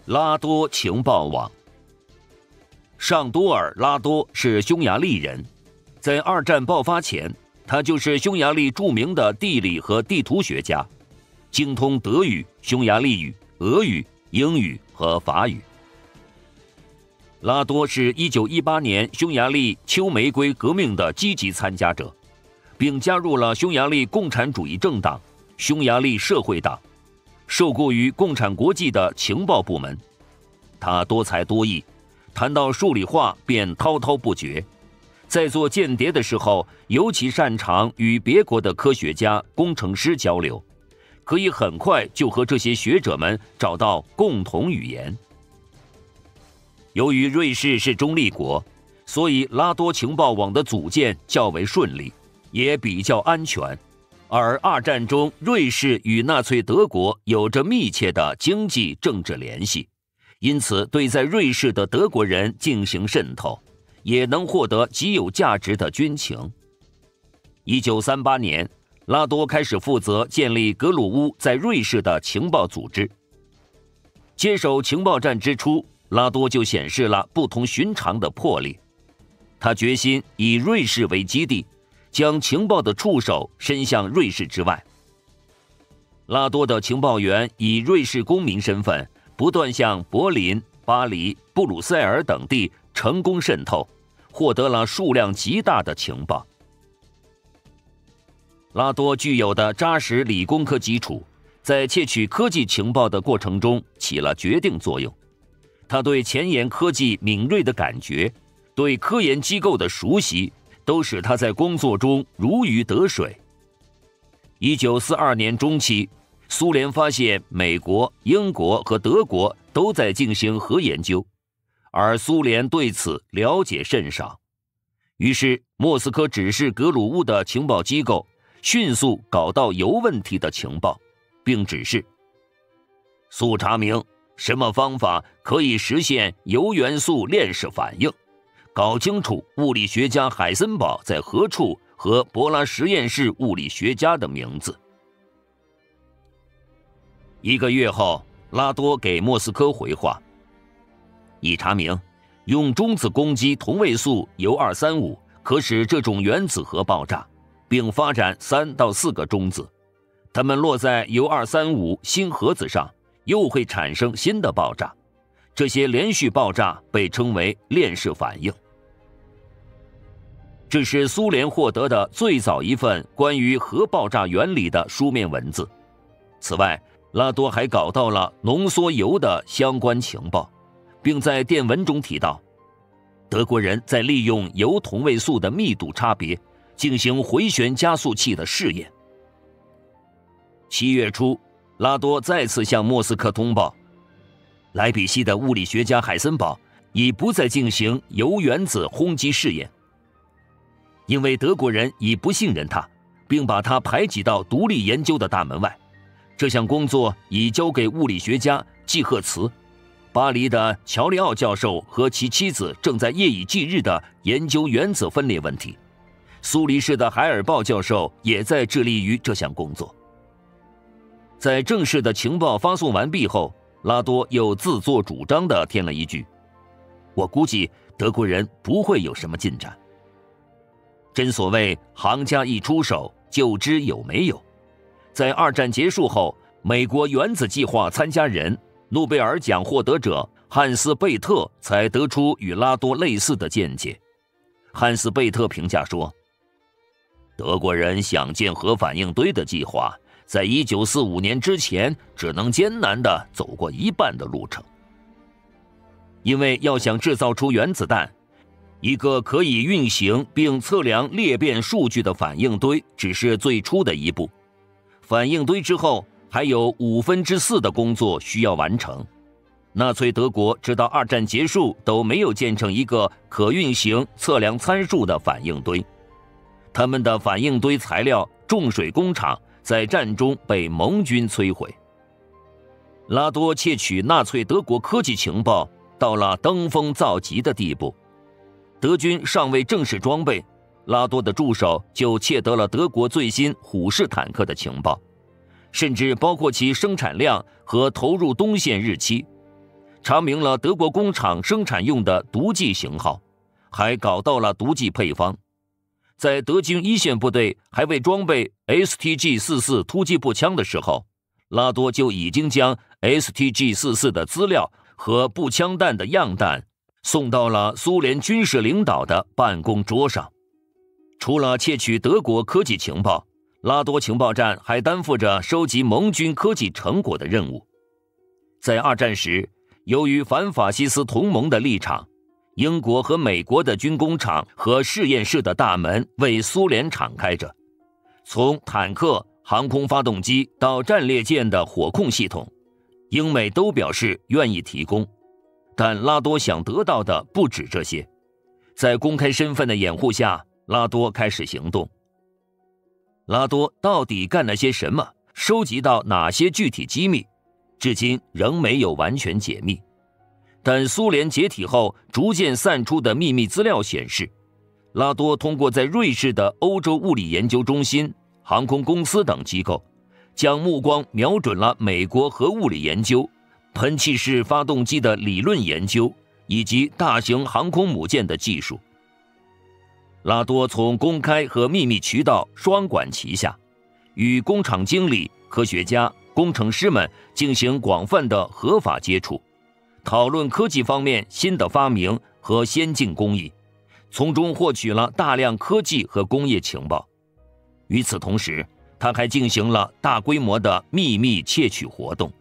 拉多情报网。尚多尔·拉多是匈牙利人，在二战爆发前，他就是匈牙利著名的地理和地图学家，精通德语、匈牙利语、俄语、英语和法语。拉多是1918年匈牙利秋玫瑰革命的积极参加者，并加入了匈牙利共产主义政党、匈牙利社会党，受雇于共产国际的情报部门。他多才多艺，谈到数理化便滔滔不绝。在做间谍的时候，尤其擅长与别国的科学家、工程师交流，可以很快就和这些学者们找到共同语言。由于瑞士是中立国，所以拉多情报网的组建较为顺利，也比较安全。而二战中，瑞士与纳粹德国有着密切的经济政治联系，因此对在瑞士的德国人进行渗透，也能获得极有价值的军情。1938年，拉多开始负责建立格鲁乌在瑞士的情报组织。接手情报站之初，拉多就显示了不同寻常的魄力。他决心以瑞士为基地，将情报的触手伸向瑞士之外。拉多的情报员以瑞士公民身份，不断向柏林、巴黎、布鲁塞尔等地成功渗透，获得了数量极大的情报。拉多具有的扎实理工科基础，在窃取科技情报的过程中起了决定作用。他对前沿科技敏锐的感觉，对科研机构的熟悉，都使他在工作中如鱼得水。1942年中期，苏联发现美国、英国和德国都在进行核研究，而苏联对此了解甚少。于是，莫斯科指示格鲁乌的情报机构迅速搞到铀问题的情报，并指示速查明什么方法可以实现铀元素链式反应，搞清楚物理学家海森堡在何处和柏拉实验室物理学家的名字。1个月后，拉多给莫斯科回话，已查明用中子攻击同位素铀235可使这种原子核爆炸，并发展3到4个中子，它们落在铀235新核子上，又会产生新的爆炸，这些连续爆炸被称为链式反应。这是苏联获得的最早一份关于核爆炸原理的书面文字。此外，拉多还搞到了浓缩铀的相关情报，并在电文中提到，德国人在利用铀同位素的密度差别进行回旋加速器的试验。7月初，拉多再次向莫斯科通报，莱比锡的物理学家海森堡已不再进行铀原子轰击试验，因为德国人已不信任他，并把他排挤到独立研究的大门外。这项工作已交给物理学家季赫茨。巴黎的乔利奥教授和其妻子正在夜以继日地研究原子分裂问题。苏黎世的海尔鲍教授也在致力于这项工作。在正式的情报发送完毕后，拉多又自作主张地添了一句：“我估计德国人不会有什么进展。”真所谓行家一出手就知有没有。在二战结束后，美国原子计划参加人、诺贝尔奖获得者汉斯·贝特才得出与拉多类似的见解。汉斯·贝特评价说，德国人想建核反应堆的计划，在1945年之前只能艰难地走过一半的路程。因为要想制造出原子弹，一个可以运行并测量裂变数据的反应堆只是最初的一步。反应堆之后还有4/5的工作需要完成。纳粹德国直到二战结束都没有建成一个可运行测量参数的反应堆。他们的反应堆材料重水工厂在战中被盟军摧毁。拉多窃取纳粹德国科技情报到了登峰造极的地步。德军尚未正式装备，拉多的助手就窃得了德国最新虎式坦克的情报，甚至包括其生产量和投入东线日期。 查明了德国工厂生产用的毒剂型号，还搞到了毒剂配方。在德军一线部队还未装备 STG-44 突击步枪的时候，拉多就已经将 STG-44 的资料和步枪弹的样弹送到了苏联军事领导的办公桌上。除了窃取德国科技情报，拉多情报站还担负着收集盟军科技成果的任务。在二战时，由于反法西斯同盟的立场，英国和美国的军工厂和实验室的大门为苏联敞开着，从坦克、航空发动机到战列舰的火控系统，英美都表示愿意提供。但拉多想得到的不止这些，在公开身份的掩护下，拉多开始行动。拉多到底干了些什么？收集到哪些具体机密？至今仍没有完全解密。但苏联解体后逐渐散出的秘密资料显示，拉多通过在瑞士的欧洲物理研究中心、航空公司等机构，将目光瞄准了美国核物理研究、喷气式发动机的理论研究以及大型航空母舰的技术。拉多从公开和秘密渠道双管齐下，与工厂经理、科学家、工程师们进行广泛的合法接触，讨论科技方面新的发明和先进工艺，从中获取了大量科技和工业情报。与此同时，他还进行了大规模的秘密窃取活动。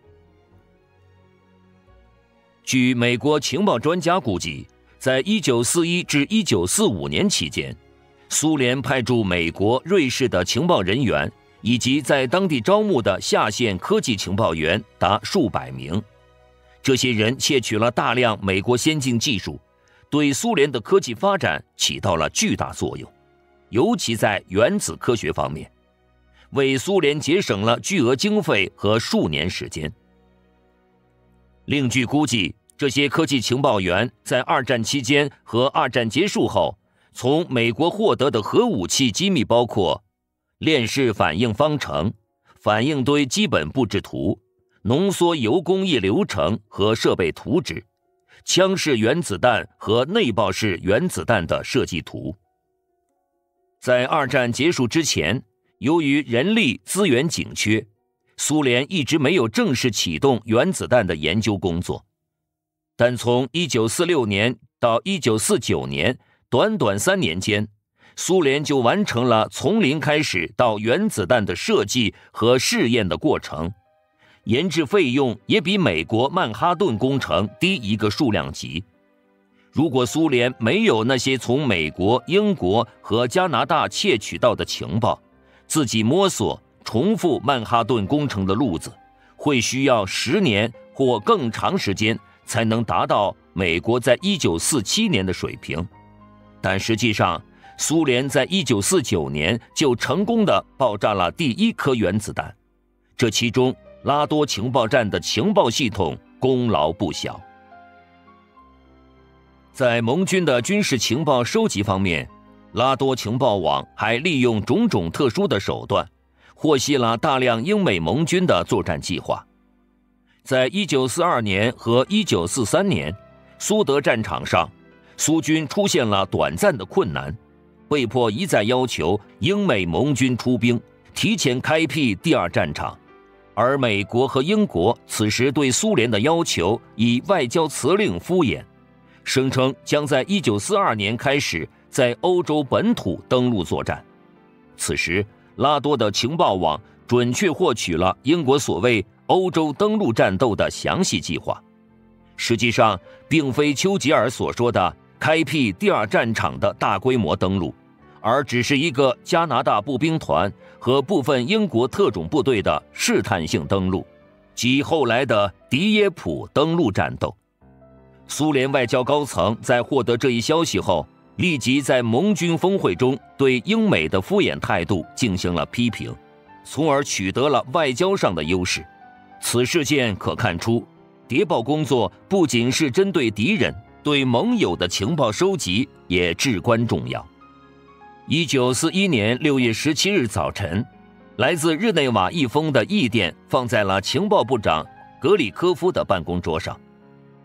据美国情报专家估计，在1941至1945年期间，苏联派驻美国、瑞士的情报人员以及在当地招募的下线科技情报员达数百名。这些人窃取了大量美国先进技术，对苏联的科技发展起到了巨大作用，尤其在原子科学方面，为苏联节省了巨额经费和数年时间。另据估计，这些科技情报员在二战期间和二战结束后，从美国获得的核武器机密包括链式反应方程、反应堆基本布置图、浓缩铀工艺流程和设备图纸、枪式原子弹和内爆式原子弹的设计图。在二战结束之前，由于人力资源紧缺，苏联一直没有正式启动原子弹的研究工作。但从1946年到1949年，短短3年间，苏联就完成了从零开始到原子弹的设计和试验的过程，研制费用也比美国曼哈顿工程低一个数量级。如果苏联没有那些从美国、英国和加拿大窃取到的情报，自己摸索重复曼哈顿工程的路子，会需要10年或更长时间才能达到美国在1947年的水平。但实际上，苏联在1949年就成功地爆炸了第1颗原子弹，这其中拉多情报站的情报系统功劳不小。在盟军的军事情报收集方面，拉多情报网还利用种种特殊的手段，获悉了大量英美盟军的作战计划。在1942年和1943年，苏德战场上，苏军出现了短暂的困难，被迫一再要求英美盟军出兵，提前开辟第2战场。而美国和英国此时对苏联的要求以外交辞令敷衍，声称将在1942年开始在欧洲本土登陆作战。此时，拉多的情报网准确获取了英国所谓欧洲登陆战斗的详细计划，实际上并非丘吉尔所说的开辟第2战场的大规模登陆，而只是一个加拿大步兵团和部分英国特种部队的试探性登陆，即后来的迪耶普登陆战斗。苏联外交高层在获得这一消息后，立即在盟军峰会中对英美的敷衍态度进行了批评，从而取得了外交上的优势。此事件可看出，谍报工作不仅是针对敌人，对盟友的情报收集也至关重要。1941年6月17日早晨，来自日内瓦一封的意电放在了情报部长格里科夫的办公桌上。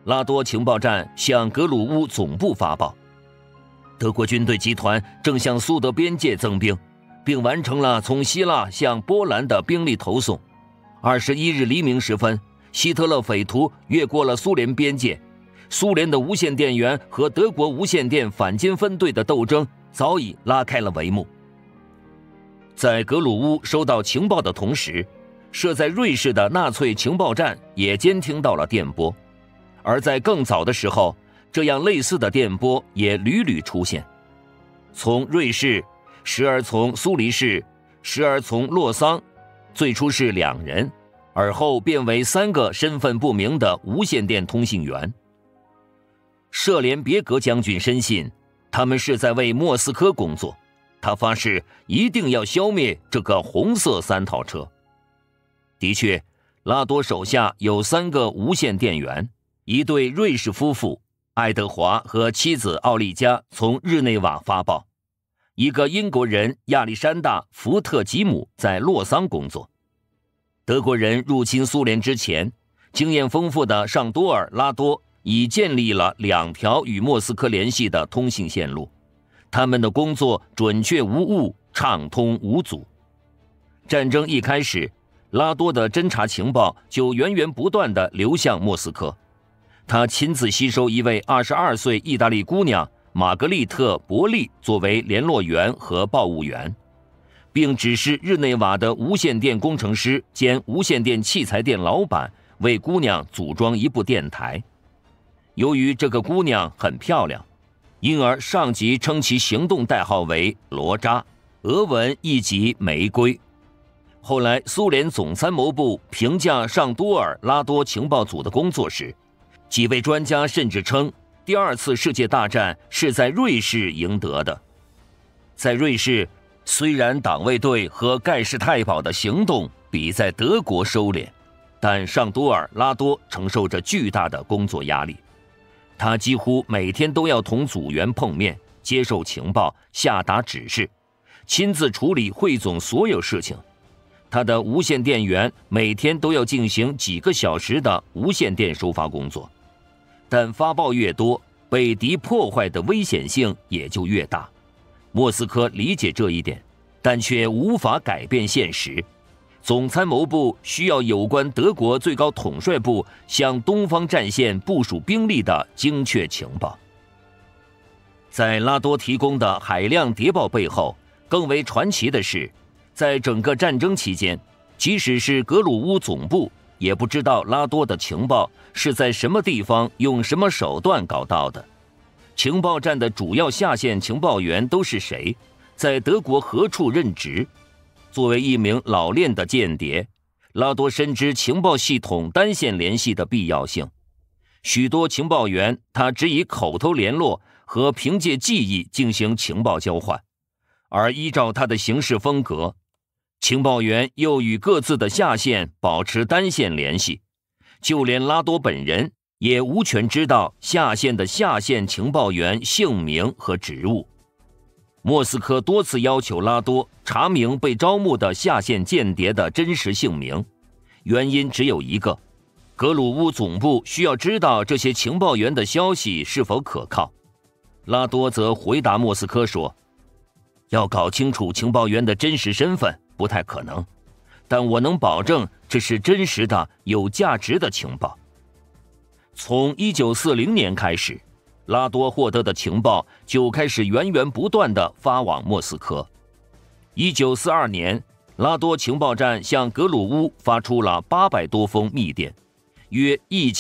拉多情报站向格鲁乌总部发报，德国军队集团正向苏德边界增兵，并完成了从希腊向波兰的兵力投送。21日黎明时分，希特勒匪徒越过了苏联边界，苏联的无线电员和德国无线电反间分队的斗争早已拉开了帷幕。在格鲁乌收到情报的同时，设在瑞士的纳粹情报站也监听到了电波，而在更早的时候，这样类似的电波也屡屡出现，从瑞士，时而从苏黎世，时而从洛桑，最初是2人，而后变为3个身份不明的无线电通信员。舍连别格将军深信，他们是在为莫斯科工作，他发誓一定要消灭这个红色3套车。的确，拉多手下有3个无线电员，一对瑞士夫妇爱德华和妻子奥利加从日内瓦发报，一个英国人亚历山大·福特吉姆在洛桑工作。德国人入侵苏联之前，经验丰富的尚多尔·拉多已建立了2条与莫斯科联系的通信线路，他们的工作准确无误，畅通无阻。战争一开始，拉多的侦察情报就源源不断地流向莫斯科。他亲自吸收一位22岁意大利姑娘玛格丽特·伯利作为联络员和报务员，并指示日内瓦的无线电工程师兼无线电器材店老板为姑娘组装一部电台。由于这个姑娘很漂亮，因而上级称其行动代号为罗扎，俄文意即玫瑰。后来苏联总参谋部评价尚多尔拉多情报组的工作时，几位专家甚至称第2次世界大战是在瑞士赢得的。在瑞士，虽然党卫队和盖世太保的行动比在德国收敛，但尚多尔拉多承受着巨大的工作压力。他几乎每天都要同组员碰面，接受情报，下达指示，亲自处理汇总所有事情。他的无线电员每天都要进行几个小时的无线电收发工作，但发报越多，被敌破坏的危险性也就越大。莫斯科理解这一点，但却无法改变现实。总参谋部需要有关德国最高统帅部向东方战线部署兵力的精确情报。在拉多提供的海量谍报背后，更为传奇的是，在整个战争期间，即使是格鲁乌总部也不知道拉多的情报是在什么地方用什么手段搞到的。情报站的主要下线情报员都是谁，在德国何处任职。作为一名老练的间谍，拉多深知情报系统单线联系的必要性。许多情报员他只以口头联络和凭借记忆进行情报交换，而依照他的行事风格，情报员又与各自的下线保持单线联系，就连拉多本人也无权知道下线的下线情报员姓名和职务。莫斯科多次要求拉多查明被招募的下线间谍的真实姓名，原因只有一个：格鲁乌总部需要知道这些情报员的消息是否可靠。拉多则回答莫斯科说，要搞清楚情报员的真实身份不太可能，但我能保证这是真实的、有价值的情报。从1940年开始，拉多获得的情报就开始源源不断地发往莫斯科。1942年，拉多情报站向格鲁乌发出了800多封密电，约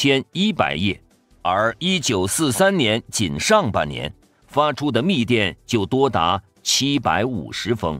1100页，而1943年仅上半年发出的密电就多达750封。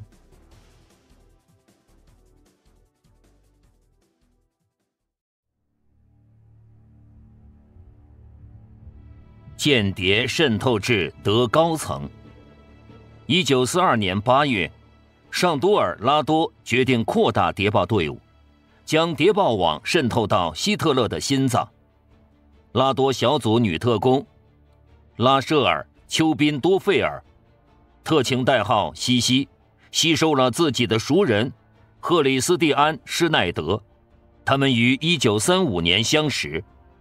间谍渗透至德高层。1942年8月，尚多尔拉多决定扩大谍报队伍，将谍报网渗透到希特勒的心脏。拉多小组女特工拉舍尔·丘宾多费尔，特请代号西西，吸收了自己的熟人赫里斯蒂安·施耐德。他们于1935年相识，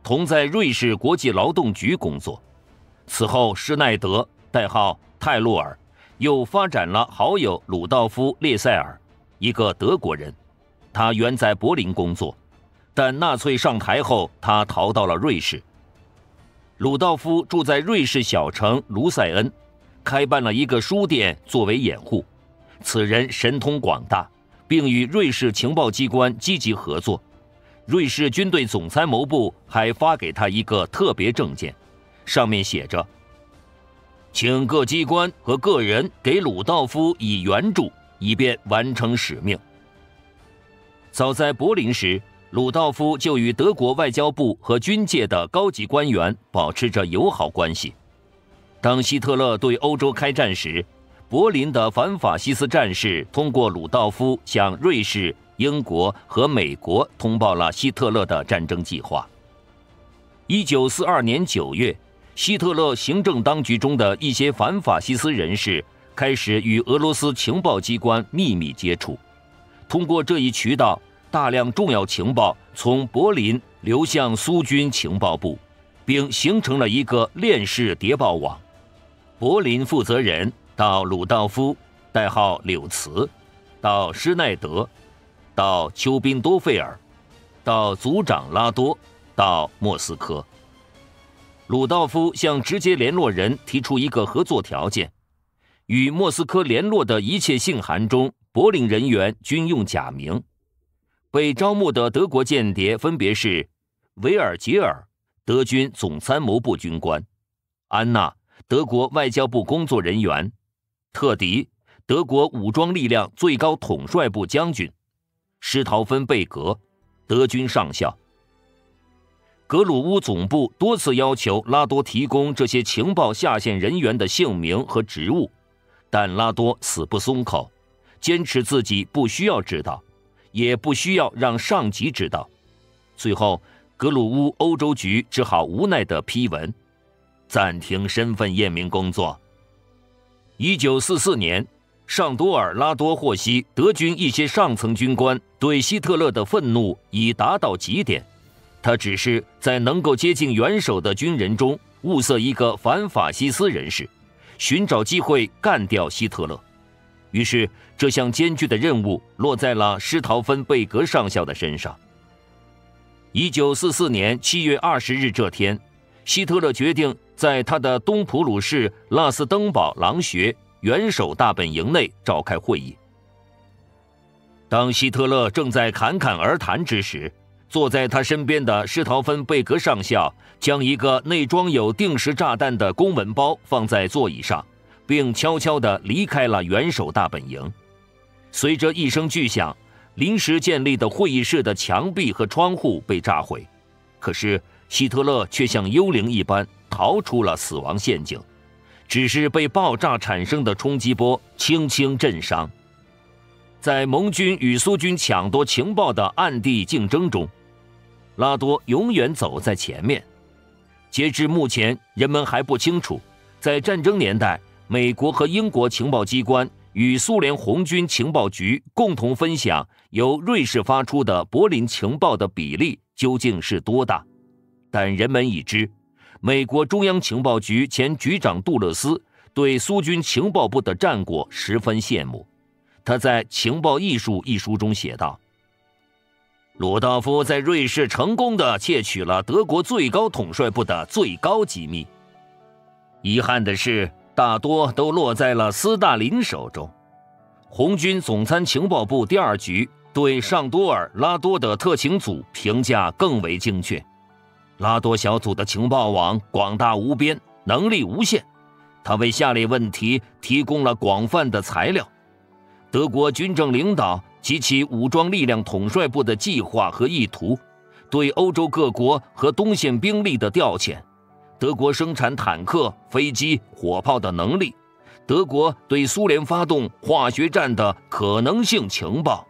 同在瑞士国际劳动局工作。此后，施耐德代号泰洛尔又发展了好友鲁道夫·列塞尔，一个德国人，他原在柏林工作，但纳粹上台后，他逃到了瑞士。鲁道夫住在瑞士小城卢塞恩，开办了一个书店作为掩护。此人神通广大，并与瑞士情报机关积极合作。瑞士军队总参谋部还发给他一个特别证件，上面写着：请各机关和个人给鲁道夫以援助，以便完成使命。早在柏林时，鲁道夫就与德国外交部和军界的高级官员保持着友好关系。当希特勒对欧洲开战时，柏林的反法西斯战士通过鲁道夫向瑞士、英国和美国通报了希特勒的战争计划。1942年9月，希特勒行政当局中的一些反法西斯人士开始与俄罗斯情报机关秘密接触，通过这一渠道，大量重要情报从柏林流向苏军情报部，并形成了一个链式谍报网。柏林负责人到鲁道夫，代号柳茨，到施耐德，到丘宾多费尔，到组长拉多，到莫斯科。鲁道夫向直接联络人提出一个合作条件：与莫斯科联络的一切信函中，柏林人员均用假名。被招募的德国间谍分别是维尔杰尔，德军总参谋部军官；安娜，德国外交部工作人员；特迪，德国武装力量最高统帅部将军；施陶芬贝格，德军上校。格鲁乌总部多次要求拉多提供这些情报下线人员的姓名和职务，但拉多死不松口，坚持自己不需要知道，也不需要让上级知道。最后，格鲁乌欧洲局只好无奈地批文，暂停身份验明工作。1944年，尚多尔拉多获悉德军一些上层军官对希特勒的愤怒已达到极点，他只是在能够接近元首的军人中物色一个反法西斯人士，寻找机会干掉希特勒。于是，这项艰巨的任务落在了施陶芬贝格上校的身上。1944年7月20日这天，希特勒决定在他的东普鲁士拉斯登堡狼穴元首大本营内召开会议。当希特勒正在侃侃而谈之时，坐在他身边的施陶芬贝格上校将一个内装有定时炸弹的公文包放在座椅上，并悄悄地离开了元首大本营。随着一声巨响，临时建立的会议室的墙壁和窗户被炸毁，可是希特勒却像幽灵一般逃出了死亡陷阱，只是被爆炸产生的冲击波轻轻震伤。在盟军与苏军抢夺情报的暗地竞争中，拉多永远走在前面。截至目前，人们还不清楚，在战争年代，美国和英国情报机关与苏联红军情报局共同分享由瑞士发出的柏林情报的比例究竟是多大。但人们已知，美国中央情报局前局长杜勒斯对苏军情报部的战果十分羡慕。他在《情报艺术》一书中写道：鲁道夫在瑞士成功地窃取了德国最高统帅部的最高机密，遗憾的是，大多都落在了斯大林手中。红军总参情报部第二局对尚多尔拉多的特勤组评价更为精确。拉多小组的情报网广大无边，能力无限，他为下列问题提供了广泛的材料：德国军政领导及其武装力量统帅部的计划和意图，对欧洲各国和东线兵力的调遣，德国生产坦克、飞机、火炮的能力，德国对苏联发动化学战的可能性情报。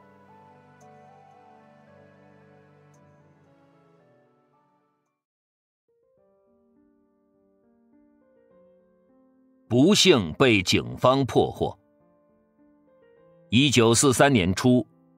不幸被警方破获。1943年初，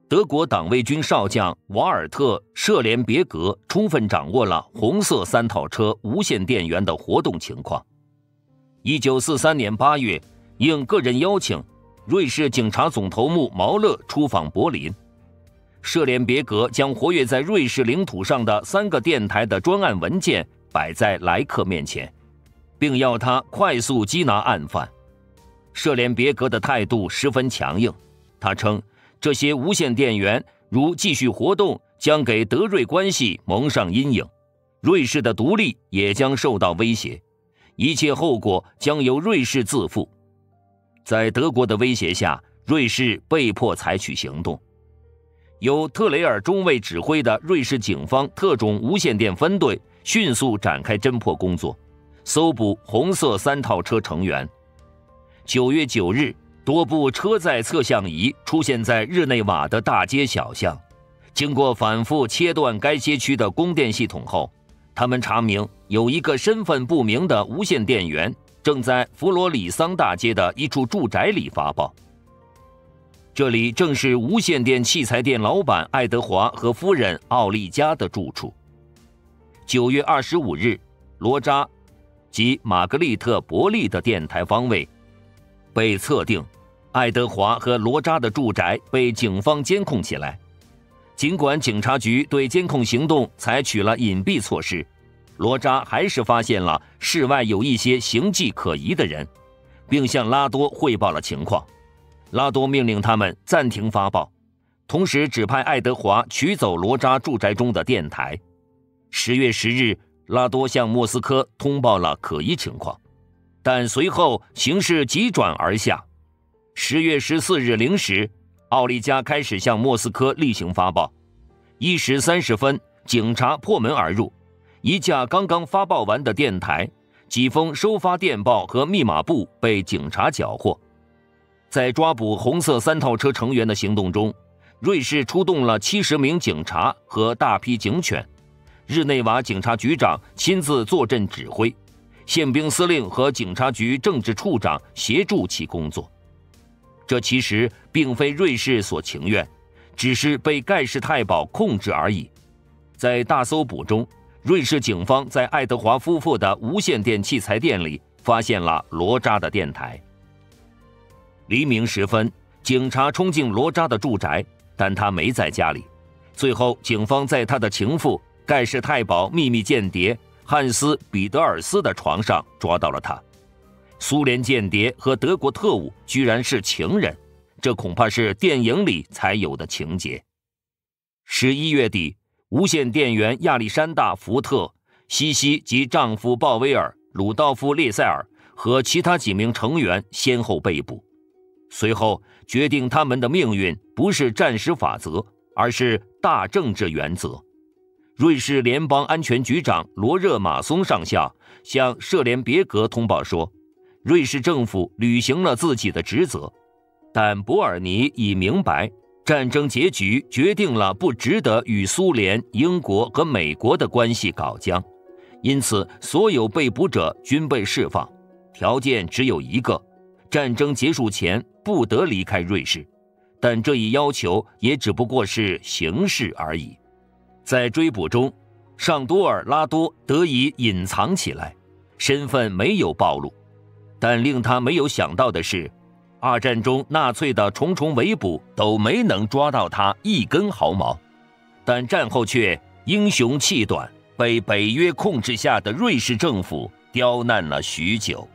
德国党卫军少将瓦尔特·舍连别格充分掌握了红色三套车无线电源的活动情况。1943年8月，应个人邀请，瑞士警察总头目毛勒出访柏林。舍连别格将活跃在瑞士领土上的3个电台的专案文件摆在莱克面前，并要他快速缉拿案犯。舍连别格的态度十分强硬，他称这些无线电源如继续活动，将给德瑞关系蒙上阴影，瑞士的独立也将受到威胁，一切后果将由瑞士自负。在德国的威胁下，瑞士被迫采取行动。由特雷尔中尉指挥的瑞士警方特种无线电分队迅速展开侦破工作，搜捕红色3套车成员。9月9日，多部车载测向仪出现在日内瓦的大街小巷，经过反复切断该街区的供电系统后，他们查明有一个身份不明的无线电源正在弗罗里桑大街的一处住宅里发报。这里正是无线电器材店老板爱德华和夫人奥利加的住处。9月25日，罗扎及玛格丽特·伯利的电台方位被测定，爱德华和罗扎的住宅被警方监控起来。尽管警察局对监控行动采取了隐蔽措施，罗扎还是发现了室外有一些形迹可疑的人，并向拉多汇报了情况。拉多命令他们暂停发报，同时指派爱德华取走罗扎住宅中的电台。10月10日，拉多向莫斯科通报了可疑情况，但随后形势急转而下。10月14日零时，奥利加开始向莫斯科例行发报。1时30分，警察破门而入，一架刚刚发报完的电台、几封收发电报和密码簿被警察缴获。在抓捕红色3套车成员的行动中，瑞士出动了70名警察和大批警犬，日内瓦警察局长亲自坐镇指挥，宪兵司令和警察局政治处长协助其工作。这其实并非瑞士所情愿，只是被盖世太保控制而已。在大搜捕中，瑞士警方在爱德华夫妇的无线电器材店里发现了罗扎的电台。黎明时分，警察冲进罗扎的住宅，但他没在家里。最后，警方在他的情妇盖世太保秘密间谍汉斯·彼得尔斯的床上抓到了他。苏联间谍和德国特务居然是情人，这恐怕是电影里才有的情节。11月底，无线电员亚历山大·福特、西西及丈夫鲍威尔、鲁道夫·列塞尔和其他几名成员先后被捕。随后，决定他们的命运不是战时法则，而是大政治原则。瑞士联邦安全局长罗热马松上校向舍连别格通报说，瑞士政府履行了自己的职责，但伯尔尼已明白，战争结局决定了不值得与苏联、英国和美国的关系搞僵，因此所有被捕者均被释放，条件只有一个：战争结束前不得离开瑞士。但这一要求也只不过是形式而已。在追捕中，尚多尔拉多得以隐藏起来，身份没有暴露。但令他没有想到的是，二战中纳粹的重重围捕都没能抓到他一根毫毛，但战后却英雄气短，被北约控制下的瑞士政府刁难了许久。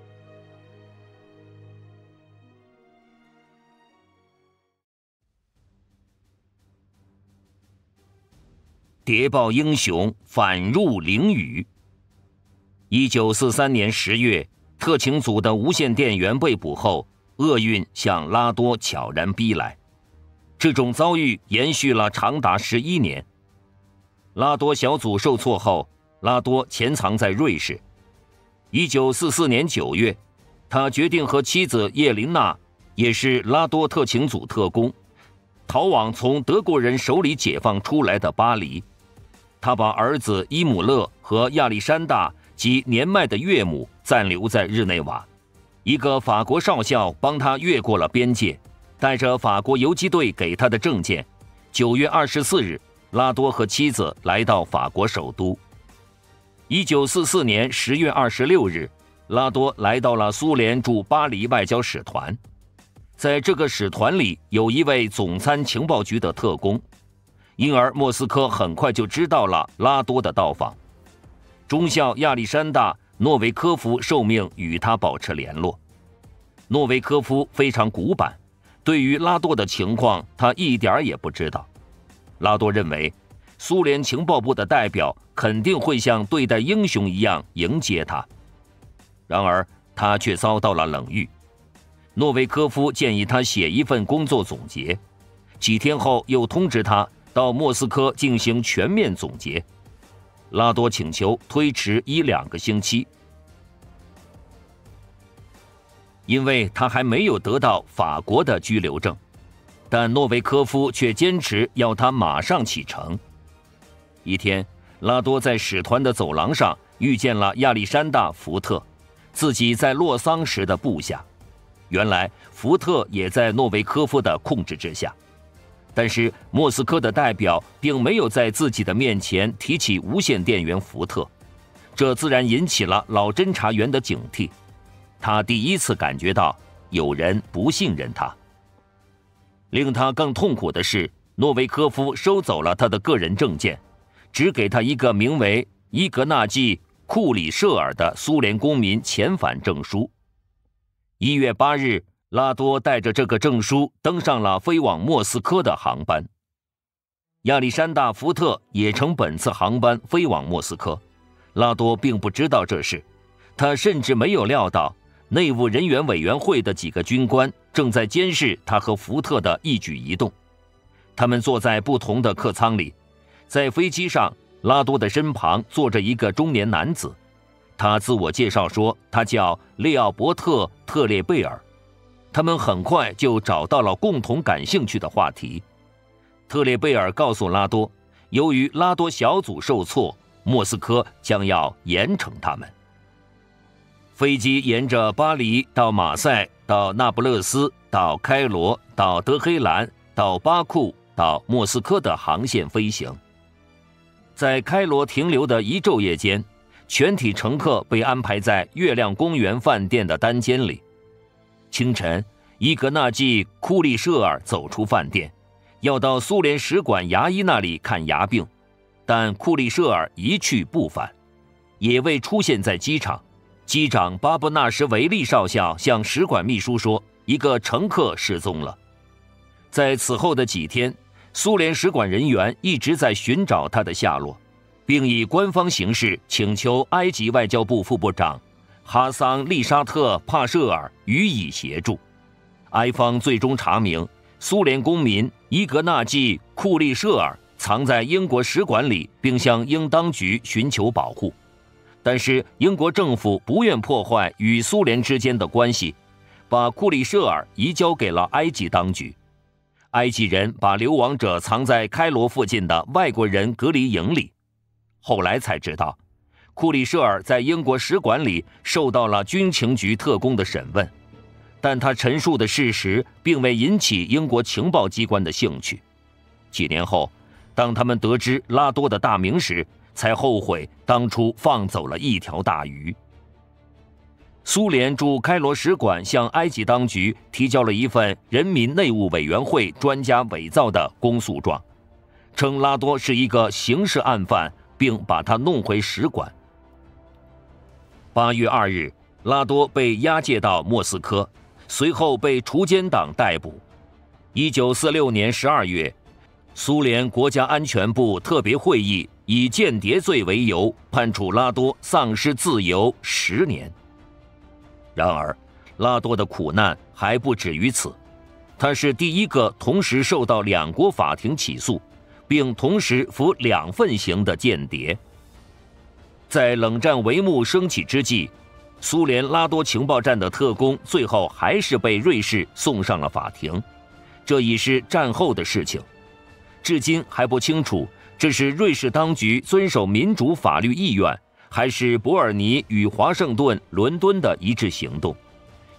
谍报英雄反入囹圄。1943年10月，特勤组的无线电员被捕后，厄运向拉多悄然逼来。这种遭遇延续了长达11年。拉多小组受挫后，拉多潜藏在瑞士。1944年9月，他决定和妻子叶琳娜，也是拉多特勤组特工，逃往从德国人手里解放出来的巴黎。他把儿子伊姆勒和亚历山大及年迈的岳母暂留在日内瓦，一个法国少校帮他越过了边界， 带着法国游击队给他的证件，9月24日，拉多和妻子来到法国首都。1944年10月26日，拉多来到了苏联驻巴黎外交使团。在这个使团里有一位总参情报局的特工，因而莫斯科很快就知道了拉多的到访。中校亚历山大·诺维科夫受命与他保持联络。诺维科夫非常古板，对于拉多的情况他一点也不知道。拉多认为苏联情报部的代表肯定会像对待英雄一样迎接他，然而他却遭到了冷遇。诺维科夫建议他写一份工作总结，几天后又通知他到莫斯科进行全面总结。拉多请求推迟1-2个星期，因为他还没有得到法国的居留证，但诺维科夫却坚持要他马上启程。一天，拉多在使团的走廊上遇见了亚历山大·福特，自己在洛桑时的部下。原来福特也在诺维科夫的控制之下，但是莫斯科的代表并没有在自己的面前提起无线电员福特，这自然引起了老侦察员的警惕。他第一次感觉到有人不信任他。令他更痛苦的是，诺维科夫收走了他的个人证件，只给他一个名为伊格纳季·库里舍尔的苏联公民遣返证书。1月8日，拉多带着这个证书登上了飞往莫斯科的航班。亚历山大·福特也乘本次航班飞往莫斯科，拉多并不知道这事，他甚至没有料到内务人员委员会的几个军官正在监视他和福特的一举一动。他们坐在不同的客舱里，在飞机上，拉多的身旁坐着一个中年男子。他自我介绍说他叫列奥伯特·特列贝尔。他们很快就找到了共同感兴趣的话题。特列贝尔告诉拉多，由于拉多小组受挫，莫斯科将要严惩他们。飞机沿着巴黎到马赛，到那不勒斯，到开罗，到德黑兰，到巴库，到莫斯科的航线飞行。在开罗停留的一昼夜间，全体乘客被安排在月亮公园饭店的单间里。清晨，伊格纳季·库利舍尔走出饭店，要到苏联使馆牙医那里看牙病，但库利舍尔一去不返，也未出现在机场。机长巴布纳什维利少校向使馆秘书说，一个乘客失踪了。在此后的几天，苏联使馆人员一直在寻找他的下落，并以官方形式请求埃及外交部副部长哈桑利沙特帕舍尔予以协助。埃方最终查明，苏联公民伊格纳季·库利舍尔藏在英国使馆里，并向英当局寻求保护。但是英国政府不愿破坏与苏联之间的关系，把库利舍尔移交给了埃及当局。埃及人把流亡者藏在开罗附近的外国人隔离营里。后来才知道，库利舍尔在英国使馆里受到了军情局特工的审问，但他陈述的事实并未引起英国情报机关的兴趣。几年后，当他们得知拉多的大名时，才后悔当初放走了一条大鱼。苏联驻开罗使馆向埃及当局提交了一份人民内务委员会专家伪造的公诉状，称拉多是一个刑事案犯，并把他弄回使馆。8月2日，拉多被押解到莫斯科，随后被除奸党逮捕。1946年12月，苏联国家安全部特别会议以间谍罪为由，判处拉多丧失自由10年。然而，拉多的苦难还不止于此，他是第一个同时受到2国法庭起诉，并同时服2份刑的间谍。在冷战帷幕升起之际，苏联拉多情报站的特工最后还是被瑞士送上了法庭，这已是战后的事情。至今还不清楚，这是瑞士当局遵守民主法律意愿，还是伯尔尼与华盛顿、伦敦的一致行动。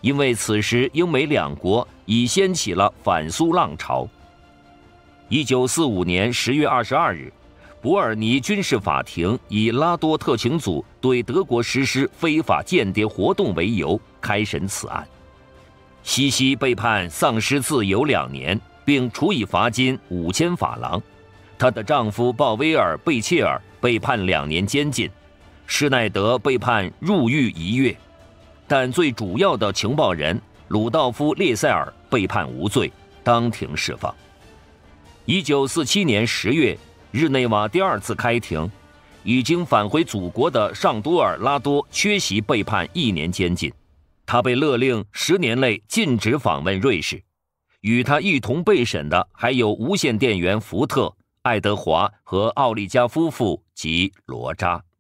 因为此时英美两国已掀起了反苏浪潮。1945年10月22日，伯尔尼军事法庭以拉多特勤组对德国实施非法间谍活动为由开审此案。西西被判丧失自由2年，并处以罚金5000法郎。她的丈夫鲍威尔·贝切尔被判2年监禁，施耐德被判入狱1月。但最主要的情报人鲁道夫·列塞尔被判无罪，当庭释放。1947年10月，日内瓦第2次开庭，已经返回祖国的尚多尔·拉多缺席被判1年监禁，他被勒令10年内禁止访问瑞士。与他一同被审的还有无线电员福特、爱德华和奥利加夫妇及罗扎。